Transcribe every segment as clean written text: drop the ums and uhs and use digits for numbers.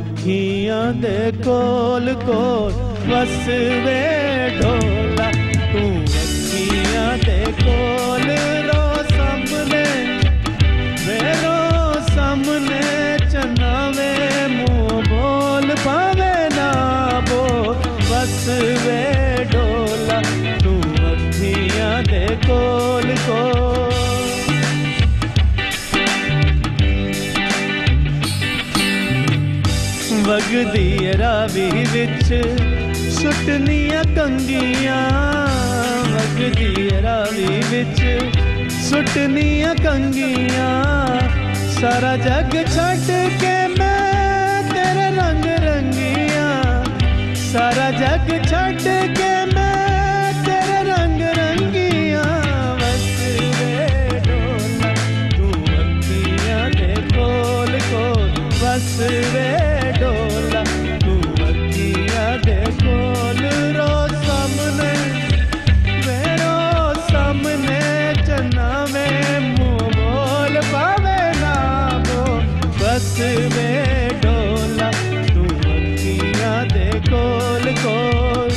अखियां दे कोल कोल बस वे ढोला, तू अखियां दे कोल रो सामने मेरो सामने चना वे मुंह बोल पावे ना बोल बस वे ढोला, तू अखियां दे कोल कोल। वगदी रावी विच सुटनियां कंगियां, वगदी रावी विच सुटनियां कंगियां, सारा जग छड़ के मैं तेरे रंग रंगियां, सारा जग छड़ के मैं तेरे रंग रंगियां, बस वे ढोला तू अखियां दे कोल कोल बस वे ढोला, तू अखियां दे कोल रो सामने मेरो सामने चना में मुंह बोल पावे ना बोल बस वे ढोला, तू अखियां दे कोल कोल।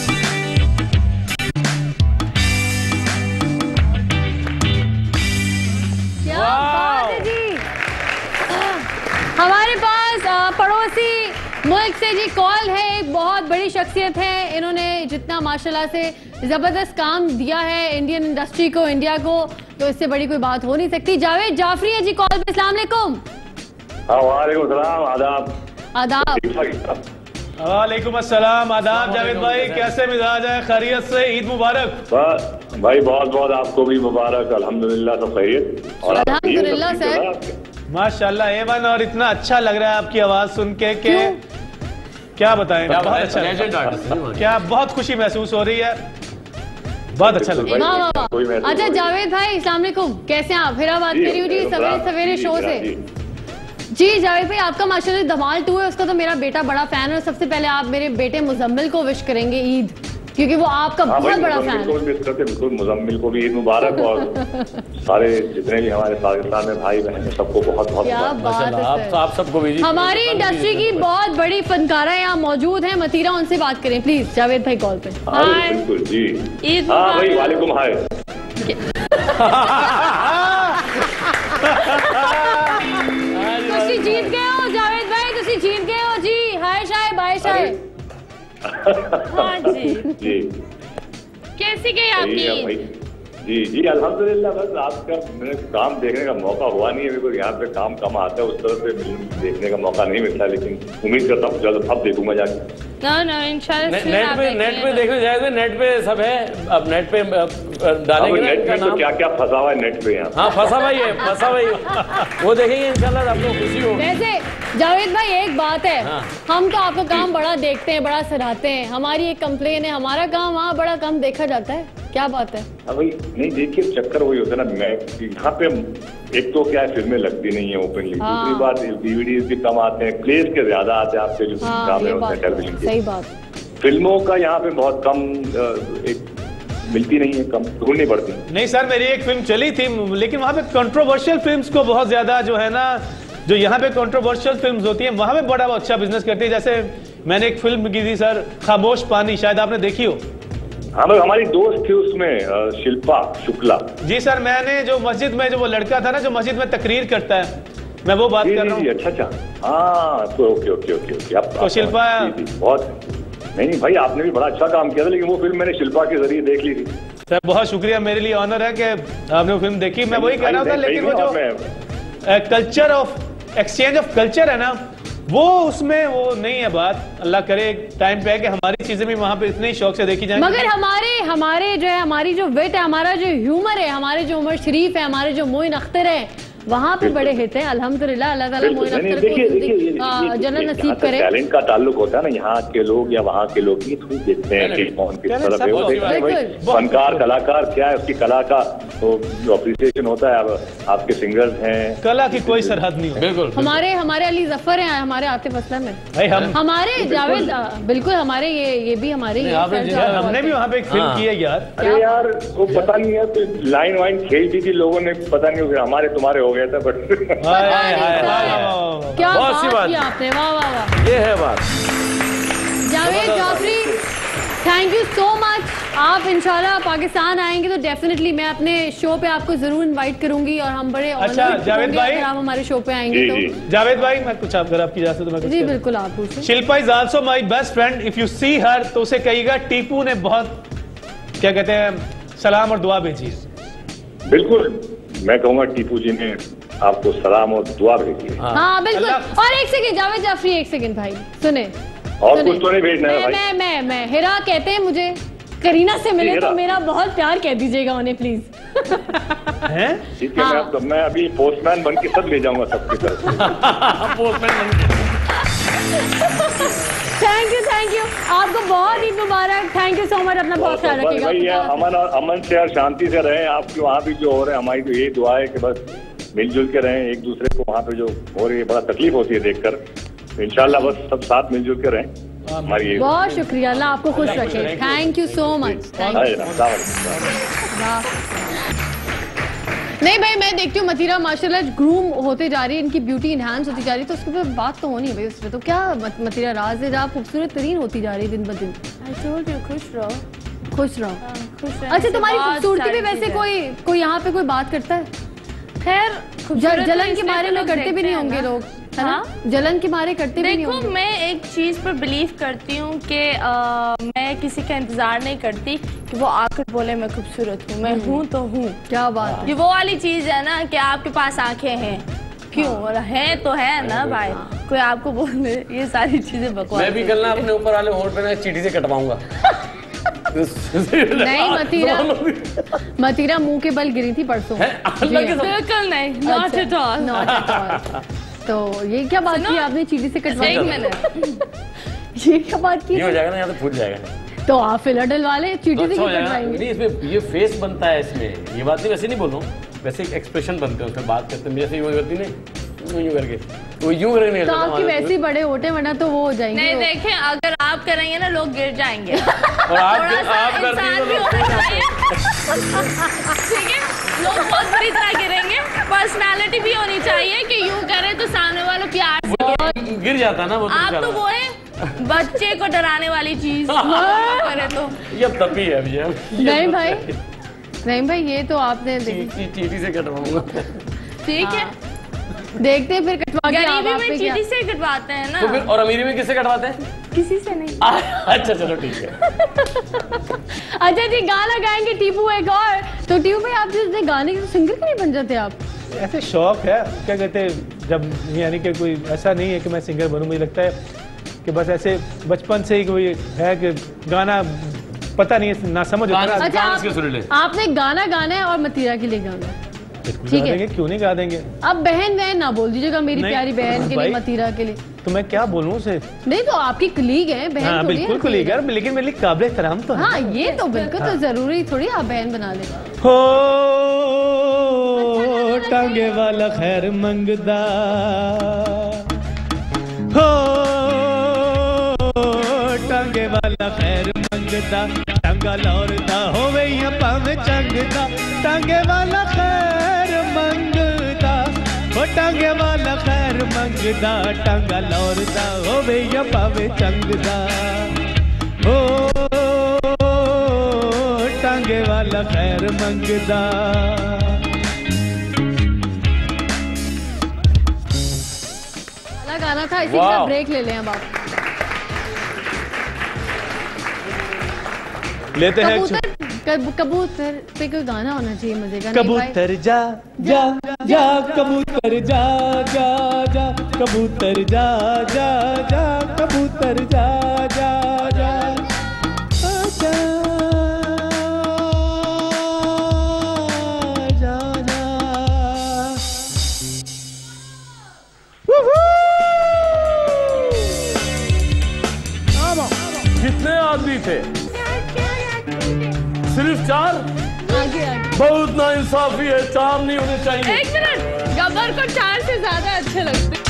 क्या बात है जी। हमारे पास पड़ोसी मुल्क से जी कॉल है, एक बहुत बड़ी शख्सियत है, इन्होंने जितना माशाल्लाह से जबरदस्त काम दिया है इंडियन इंडस्ट्री को, इंडिया को, तो इससे बड़ी कोई बात हो नहीं सकती। जावेद जाफरी है जी कॉल पे। अस्सलाम वालेकुम। वालेकुम सलाम, आदाब। आदाब। वालेकुम अस्सलाम, आदाब जावेद भाई, कैसे मिजाज है? खैरियत से? ईद मुबारक। भाई बहुत बहुत आपको भी मुबारक, अल्हम्दुलिल्लाह सब खैरियत। और अल्हम्दुलिल्लाह सर, माशाल्लाह एवन, और इतना अच्छा लग रहा है आपकी आवाज सुन के कि क्या बताएं, बहुत अच्छा लग रहा है, क्या बहुत खुशी महसूस हो रही है, बहुत अच्छा लग रहा है। अच्छा जावेद भाई अस्सलाम वालेकुम, कैसे हैं आप? फिर बात करी हुई जी सवेरे सवेरे शो से। जी जावेद भाई, आपका माशाल्लाह धमाल 2 है, उसका तो मेरा बेटा बड़ा फैन है। सबसे पहले आप मेरे बेटे मुजम्मिल को विश करेंगे ईद, क्योंकि वो आपका बहुत बड़ा फैन है। बिल्कुल, मुजम्मिल को भी ईद मुबारक, और सारे जितने भी हमारे पाकिस्तान में भाई बहन हैं सबको बहुत बहुत क्या बात है। आप सबको भी। हमारी इंडस्ट्री की बहुत बड़ी फनकारा यहाँ मौजूद है, मतीरा, उनसे बात करें प्लीज। जावेद भाई कॉल पे। हाय बिल्कुल जी। ईद हाँ भाई, वालेकुम हाय। तुसी जीत गए हो जावेद भाई, तुसी जीत गए हो जी। हाय शाय बाय शाय। हाँ जी जी, कैसी गई आपकी? जी जी अल्हम्दुलिल्लाह। बस आपका मेरे काम देखने का मौका हुआ नहीं है, मेरे को यहाँ पे काम कम आता है, उस तरह से देखने का मौका नहीं मिलता, लेकिन उम्मीद करता हूँ जल्द अब देखूंगा जाके। ना इंशाल्लाह नेट पे देखने जाएंगे, नेट पे सब है, अब नेट पे डालेंगे। नेट पे तो क्या क्या फंसा हुआ है नेट पे यहाँ। हाँ फंसा भाई है, फंसा भाई, वो देखेंगे इंशाल्लाह, आपको खुशी होगी। वैसे जावेद भाई एक बात है, हम तो आपका काम बड़ा देखते हैं, बड़ा सराहते हैं, हमारी एक कंप्लेन है, हमारा काम वहाँ बड़ा कम देखा जाता है, क्या बात है? हाँ भाई, नहीं देखिए चक्कर वही होता है ना, मैं यहाँ पे एक तो क्या है फिल्में लगती नहीं है ओपनली, दूसरी बात डीवीडीज भी कम आते हैं, प्लेस के ज्यादा आते हैं आपके जो ड्रामे होते हैं टेलीविजन के। सही बात। फिल्मों का यहाँ पे बहुत कम एक मिलती नहीं है, कम ढूंढनी पड़ती है। नहीं सर, मेरी एक फिल्म चली थी, लेकिन वहाँ पे कंट्रोवर्शियल फिल्म्स को बहुत ज्यादा जो है ना, जो यहाँ पे कंट्रोवर्शियल फिल्म्स होती हैं वहाँ पे बड़ा अच्छा बिजनेस करती है। जैसे मैंने एक फिल्म की थी सर, खामोश पानी, शायद आपने देखी हो। हाँ भाई, हमारी दोस्त थी उसमें शिल्पा शुक्ला जी। सर मैंने जो मस्जिद में जो वो लड़का था ना, जो मस्जिद में तकरीर करता है, मैं वो बात कर रहा हूँ। अच्छा, हाँ तो ओके। तो शिल्पा बहुत नहीं भाई, आपने भी बड़ा अच्छा काम किया था, लेकिन वो फिल्म मैंने शिल्पा के जरिए देख ली थी। सर बहुत शुक्रिया, मेरे लिए ऑनर है कि आपने वो फिल्म देखी। मैं वही कह रहा था, लेकिन वो जो culture of exchange of culture है ना, वो उसमें वो नहीं है बात। अल्लाह करे टाइम पे है कि हमारी चीजें भी वहाँ पे इतने शौक से देखी जाएं। मगर हमारे जो है, हमारी जो विट है, हमारा जो ह्यूमर है, हमारे जो उमर शरीफ है, हमारे जो मोइन अख्तर है, वहाँ पे बड़े हिट हैं अल्हम्दुलिल्लाह। अल्लाह ताला मोइन अख्तर को जन्नत नसीब करे। टैलेंट का ताल्लुक होता है ना, यहाँ के लोग या वहाँ के लोग नहीं देखते हैं कि कौन किस तरफ है, वो देखते हैं भाई फनकार कलाकार क्या है, उसकी कला का जो अप्रिसिएशन होता है। अब आपके सिंगर्स हैं, कला की कोई सरहद नहीं है। बिल्कुल हमारे अली जफर हैं, हमारे आतिफ असलम है, हमारे जावेद, बिल्कुल हमारे ये भी हमारे, हमने भी वहाँ पे एक फिल्म की है यार। अरे यार वो पता नहीं है, तो लाइन वाइन खेल दी थी लोगों ने, पता नहीं हमारे तुम्हारे हो गया था, बट क्या अच्छी बात आपने, वाह वाह वाह, ये है बात। Javed Jafri, thank you so much. आप इंशाल्लाह पाकिस्तान आएंगे तो डेफिनेटली मैं अपने शो पे आपको जरूर इनवाइट करूंगी और हम बड़े अच्छा जावेद भाई, अगर आप हमारे शो पे आएंगे तो। जावेद भाई मैं कुछ अगर आपकी इजाजत तो मैं जी बिल्कुल, आप पूछें। Shilpa is also my best friend, if you see her तो उसे कहिएगा टीपू ने बहुत क्या कहते हैं सलाम और दुआ भेजी है। बिल्कुल, मैं कहूँगा टीपू जी ने आपको सलाम और दुआ भेजी है। हाँ बिल्कुल। और एक सेकंड जावेद जाफरी, एक सेकंड भाई सुने, और कुछ तो नहीं भेजना है भाई। मैं हिरा कहते हैं मुझे, करीना से मिले तो मेरा बहुत प्यार कह दीजिएगा उन्हें प्लीज। हैं? ठीक है, हाँ। मैं अभी पोस्टमैन बन के सब ले जाऊंगा सबकी तरफ। पोस्टमैन बन के। थैंक यू आपको बहुत ईद मुबारक। थैंक यू सो मच, अपना बहुत ख्याल रखिएगा। अमन से और शांति से रहें। आपके वहाँ भी जो हो रहे हैं, हमारी तो यही दुआ है कि बस मिलजुल के रहें एक दूसरे को। वहाँ पे जो हो रही है बड़ा तकलीफ होती है देखकर, इंशाल्लाह बस सब साथ मिलजुल के रहें। हमारी बहुत शुक्रिया, अल्लाह आपको खुश रखे। Thank you so much. नहीं भाई, मैं देखती हूँ मतीरा माशाल्लाह ग्रूम होते जा रही है, इनकी ब्यूटी इनहांस होती जा रही है, तो उसके ऊपर बात तो होनी है भाई उसमें। तो क्या मतीरा राज है, आप खूबसूरत तरीन होती जा रही है दिन ब दिन। खुश रहो, खुश रहो। अच्छा, तुम्हारी खूबसूरती पे वैसे कोई यहाँ पे कोई बात करता है? खैर, जलन के बारे में करते भी नहीं होंगे लोग, है ना? जलन के मारे करते भी नहीं होंगे। देखो, मैं एक चीज पर बिलीव करती हूँ कि मैं किसी का इंतजार नहीं करती कि वो आकर बोले मैं खूबसूरत हूँ, मैं हूँ तो हूँ। क्या बात है, ये वो वाली चीज है ना कि आपके पास आंखें हैं, क्यों, और है तो है ना भाई। कोई आपको बोले ये सारी चीजें बकवास। मैं भी कल ना अपने ऊपर वाले होंठ पे ना चींटी से कटवाऊंगा। नहीं, मतीरा मुंह के बल गिरी थी परसों। बिल्कुल नहीं, नॉट एट ऑल। तो ये क्या बात की आपने, चीटी से कटवाई? ये क्या बात की? ये हो जाएगा ना, या तो फूट जाएगा। तो आप फिलर डलवा ले, चीटी से क्यों कटवाएंगे? नहीं, इसमें ये फेस बनता है, इसमें ये बात नहीं, वैसे नहीं बोल रहा हूँ, वैसे एक एक्सप्रेशन बनते हैं उसमें बात करते हैं। जैसे यूं करती नहीं, यूं करके वो यूं करके नहीं, तो आपकी वैसे ही बड़े होटे वरना तो वो हो जाएंगे। नहीं देखें, अगर आप करेंगे ना लोग गिर जाएंगे। और आप करती हैं तो लोग ठीक है, लोग बहुत बुरी तरह गिरेंगे। पर्सनालिटी भी होनी चाहिए कि यूं करे तो सामने वालों प्यार से गिर जाता है ना वो। आप तो वो है बच्चे को डराने वाली चीज करे तो ये तभी है भैया। नहीं भाई ये तो आपने चीटी से कटवाऊंगा। ठीक है, देखते हैं फिर कटवा के। गरीबी में चीटी से कटवाते हैं ना, तो फिर और अमीरी में किससे कटवाते हैं? किसी से नहीं। अच्छा चलो ठीक है। अच्छा जी, गाना गाएंगे टीपू एक और। तो टीपू भाई, आप जिसने गाने के सिंगर क्यों नहीं बन जाते आप? ऐसे शौक है, क्या कहते हैं, जब यानी कि कोई ऐसा नहीं है कि मैं सिंगर बनूं। मुझे लगता है कि बस ऐसे बचपन से ही कोई है कि गाना पता नहीं है, ना समझ होता है। अच्छा, आपने गाना गाना है और मतीरा के लिए गाना है, ठीक है? क्यों नहीं गा देंगे। अब बहन ना बोल दीजिएगा, मेरी प्यारी बहन के लिए, मतीरा के लिए। तो मैं क्या बोलूं उसे? नहीं तो आपकी कलीग है बहन। हाँ, बिल्कुल कलीग है, लेकिन मेरे लिए काबिल एहतराम तो है। हाँ ये तो बिल्कुल, तो जरूरी थोड़ी आप बहन बना ले। हो टांगे वाला खैर मंगदा, हो टांगे वाला खैर मंगदा, टांगा लौरदा होवे या पावे चंगदा, टांगे वाला खैर मंगदा, हो टांगे वाला खैर मंगदा, टांगा लौरदा होवे या पावे चंगदा, हो टांगे वाला खैर मंगदा। गाना था, इसी का ब्रेक ले लें अब आप। लेते हैं। कबूतर पे कोई गाना होना चाहिए मजे का। कबूतर जा जा जा, कबूतर जा जा जा, कबूतर जा जा जा, कबूतर जा जा जा, आजा जा जा। कितने आदमी थे? सिर्फ 4? आगे बहुत नाइंसाफी है, 4 नहीं होने चाहिए। एक मिनट, गब्बर को 4 से ज्यादा अच्छे लगते।